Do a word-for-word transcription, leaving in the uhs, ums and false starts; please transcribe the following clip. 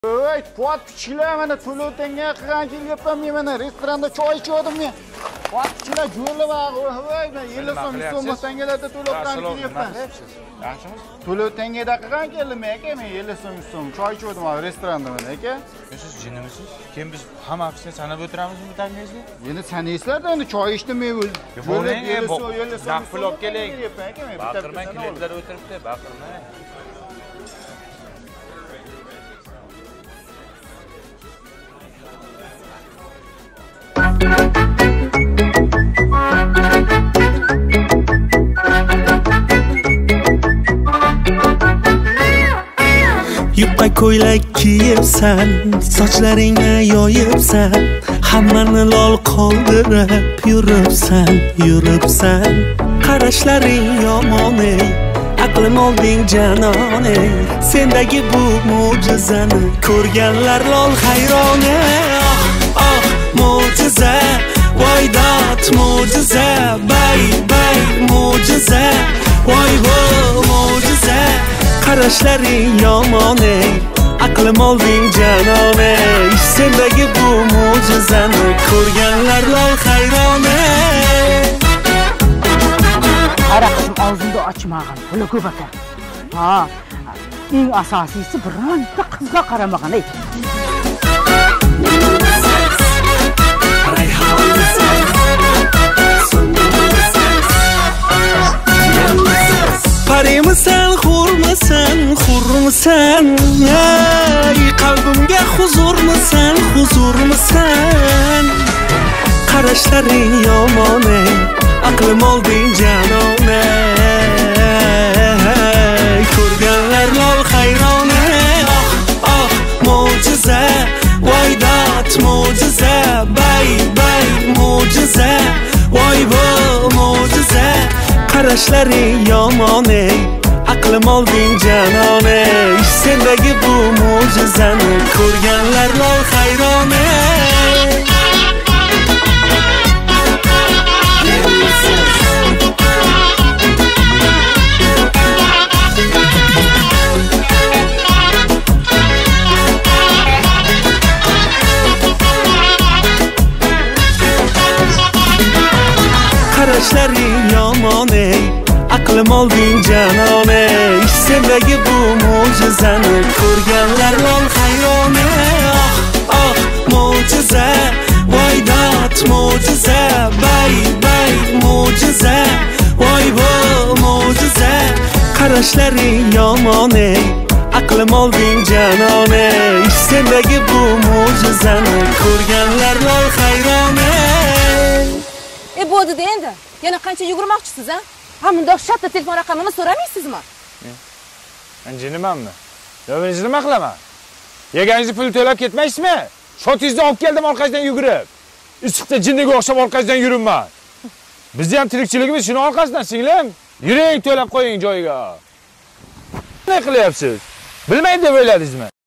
Oy, pot pichlar mana to'lov tanga qilgan kelyapman men mana restoranda choy ichdim men. Pot pichlar jo'rlab voy, men ellik so'm, yuz so'm tangalarda to'lov qilgan kelyapman. Yaxshimi? To'lov tangada qilgan keldim aka, men ellik so'm, yuz so'm choy ichdim restoranda mana aka. Siz jinnimisiz? Kim biz hammasini sanab o'tiramizmi bu tangangizni? Endi sanaysizlar-da, endi choy ichdim men o'z. Bo'lib ellik so'm, ellik so'm. pul olib keling. Baqirmang, klientlar o'tiribdi, baqirmang. Yupqa ko'ylak kiyibsan, sochlaringni yoyibsan, hammani lol qoldirib yuribsan, yuribsan. Qarashlaring yomon ey, aqlim olding janon ey, sendagi bu mo'jizani ko'rganlar lol hayron ey. Oh, oh, mo'jiza, voy dod mo'jiza, bay bay mo'jiza, voy vo mo'jiza. Qarashlaring yomon ey, aqlim olding janon ey, sendagi bu mo'jizani ko'rganlar lol hayron ey. Qara qizim, og'zingni ochmag'in, puli ko'p ekan. Ha, eng asosiysi bironta qizga qaramagan ey. Parimisan, hurmisan, hurmisan, ey qalbimga huzurmisan, huzurmisan. Qarashlaring yomon ey, aqlim olding janon ey, ko'rganlar lol hayron ey. Oh, oh, mo'jiza, voy dod mo'jiza, bay bay mo'jiza, voy vo mo'jiza. Qarashlaring yomon ey, aqlim olding janon ey, sendagi bu mo'jizani ko'rganlar lol hayron ey. Qarashlaring yomon ey, aqlim olding janon ey, sendagi bu mo'jizani ko'rganlar lol hayron ey. Oh, oh, mo'jiza, voy dod mo'jiza, bay bay mo'jiza, voy vo mo'jiza. Qarashlaring yomon ey, aqlim olding janon ey, sendagi bu mo'jizani ko'rganlar lol hayron ey. E bo'ldi endi. Yana qancha yugurmoqchisiz a? Ha, bundoq shatta telefon raqamini so'ramaysizmi? Men jinnimanmi? Yo, men nima qilaman? Yeganingizni pul to'lab ketmaysizmi? Shotingizni olib keldim orqasidan yugurib. Issiqda jinniga o'xshab orqasidan yuribman. Bizni ham tirikchiligimiz shuni orqasidan, singlim. Yuring, to'lab qo'ying joyiga. Nima qilyapsiz? Bilmaydi deb o'yladingizmi?